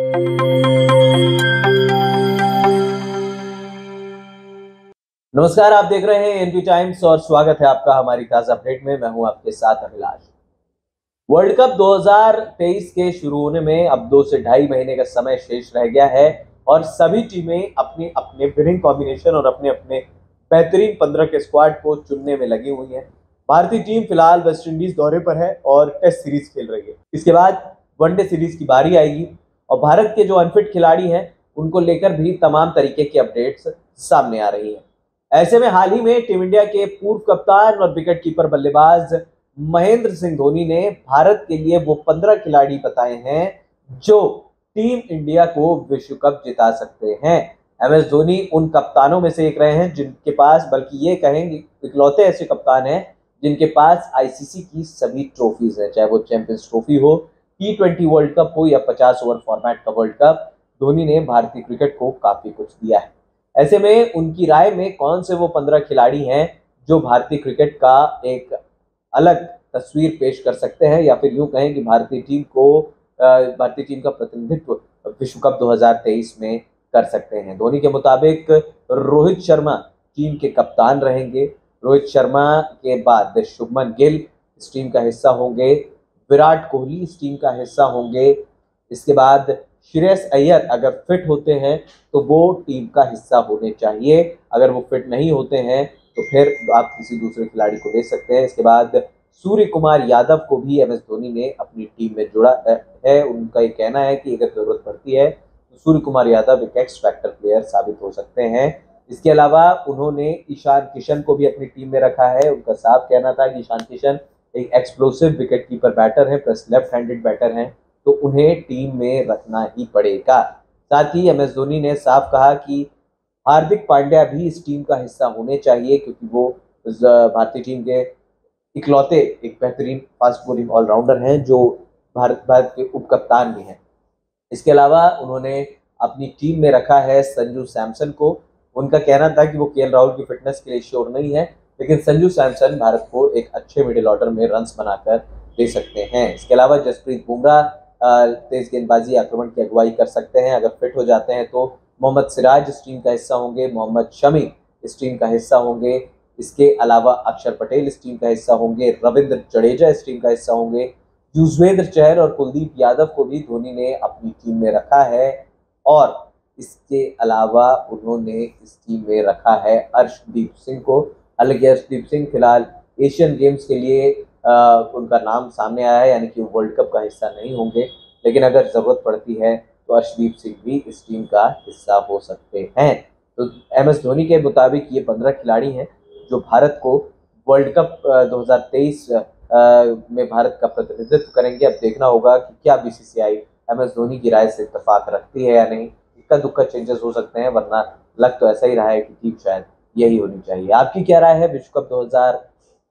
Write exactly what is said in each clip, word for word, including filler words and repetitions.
नमस्कार, आप देख रहे हैं एनपी टाइम्स और स्वागत है आपका हमारी ताजा अपडेट में। मैं हूं आपके साथ अभिलाष। वर्ल्ड कप दो हज़ार तेईस के शुरू होने में अब दो से ढाई महीने का समय शेष रह गया है और सभी टीमें अपने अपने विनिंग कॉम्बिनेशन और अपने अपने बेहतरीन पंद्रह के स्क्वाड को चुनने में लगी हुई है। भारतीय टीम फिलहाल वेस्टइंडीज दौरे पर है और टेस्ट सीरीज खेल रही है। इसके बाद वनडे सीरीज की बारी आएगी और भारत के जो अनफिट खिलाड़ी हैं उनको लेकर भी तमाम तरीके की अपडेट्स सामने आ रही है। ऐसे में हाल ही में टीम इंडिया के पूर्व कप्तान और विकेट कीपर बल्लेबाज महेंद्र सिंह धोनी ने भारत के लिए वो पंद्रह खिलाड़ी बताए हैं जो टीम इंडिया को विश्व कप जिता सकते हैं। एम एस धोनी उन कप्तानों में से एक रहे हैं जिनके पास, बल्कि ये कहेंगे इकलौते ऐसे कप्तान हैं जिनके पास आईसीसी की सभी ट्रॉफीज है, चाहे वो चैंपियंस ट्रॉफी हो, टी ट्वेंटी वर्ल्ड कप हो या पचास ओवर फॉर्मेट का वर्ल्ड कप। धोनी ने भारतीय क्रिकेट को काफी कुछ दिया है। ऐसे में उनकी राय में कौन से वो पंद्रह खिलाड़ी हैं जो भारतीय क्रिकेट का एक अलग तस्वीर पेश कर सकते हैं या फिर यूं कहें कि भारतीय टीम को भारतीय टीम का प्रतिनिधित्व विश्व कप दो हज़ार तेईस में कर सकते हैं। धोनी के मुताबिक रोहित शर्मा टीम के कप्तान रहेंगे। रोहित शर्मा के बाद शुभमन गिल इस टीम का हिस्सा होंगे। विराट कोहली इस टीम का हिस्सा होंगे। इसके बाद श्रेयस अय्यर अगर फिट होते हैं तो वो टीम का हिस्सा होने चाहिए। अगर वो फिट नहीं होते हैं तो फिर आप किसी दूसरे खिलाड़ी को ले सकते हैं। इसके बाद सूर्य कुमार यादव को भी एम एस धोनी ने अपनी टीम में जोड़ा है। उनका ये कहना है कि अगर जरूरत पड़ती है तो सूर्य कुमार यादव एक एक्स फैक्टर प्लेयर साबित हो सकते हैं। इसके अलावा उन्होंने ईशान किशन को भी अपनी टीम में रखा है। उनका साफ कहना था कि ईशान किशन एक एक्सप्लोसिव विकेट कीपर बैटर है, प्लस लेफ्ट हैंडेड बैटर हैं, तो उन्हें टीम में रखना ही पड़ेगा। साथ ही एम एस धोनी ने साफ कहा कि हार्दिक पांड्या भी इस टीम का हिस्सा होने चाहिए क्योंकि वो भारतीय टीम के इकलौते एक बेहतरीन फास्ट बॉलिंग ऑलराउंडर हैं जो भारत भारत के उप कप्तान भी हैं। इसके अलावा उन्होंने अपनी टीम में रखा है संजू सैमसन को। उनका कहना था कि वो के एल राहुल की फिटनेस के लिए श्योर नहीं है, लेकिन संजू सैमसन भारत को एक अच्छे मिडिल ऑर्डर में रन्स बनाकर दे सकते हैं। इसके अलावा जसप्रीत बुमराह तेज गेंदबाजी आक्रमण की अगुवाई कर सकते हैं। अगर फिट हो जाते हैं तो मोहम्मद सिराज इस टीम का हिस्सा होंगे। मोहम्मद शमी इस टीम का हिस्सा होंगे। इसके अलावा अक्षर पटेल इस टीम का हिस्सा होंगे। रविंद्र जडेजा इस टीम का हिस्सा होंगे। युजवेंद्र चहल और कुलदीप यादव को भी धोनी ने अपनी टीम में रखा है और इसके अलावा उन्होंने इस टीम में रखा है अर्शदीप सिंह को। हालांकि अर्शदीप सिंह फिलहाल एशियन गेम्स के लिए आ, उनका नाम सामने आया है, यानी कि वो वर्ल्ड कप का हिस्सा नहीं होंगे, लेकिन अगर ज़रूरत पड़ती है तो अर्शदीप सिंह भी इस टीम का हिस्सा हो सकते हैं। तो एम एस धोनी के मुताबिक ये पंद्रह खिलाड़ी हैं जो भारत को वर्ल्ड कप दो हज़ार तेईस में भारत का प्रतिनिधित्व करेंगे। अब देखना होगा कि क्या बीसीसीआई एम एस धोनी की राय से इत्तेफाक रखती है या नहीं। इक्का दुक्का चेंजेस हो सकते हैं, वरना लग तो ऐसा ही रहा है कि टीम शायद यही होनी चाहिए। आपकी क्या राय है विश्व कप दो हज़ार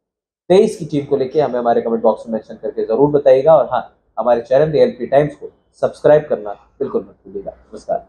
तेईस की टीम को लेके हमें हमारे कमेंट बॉक्स में मेंशन करके जरूर बताइएगा और हाँ, हमारे चैनल एनपी टाइम्स को सब्सक्राइब करना बिल्कुल मत भूलिएगा। नमस्कार।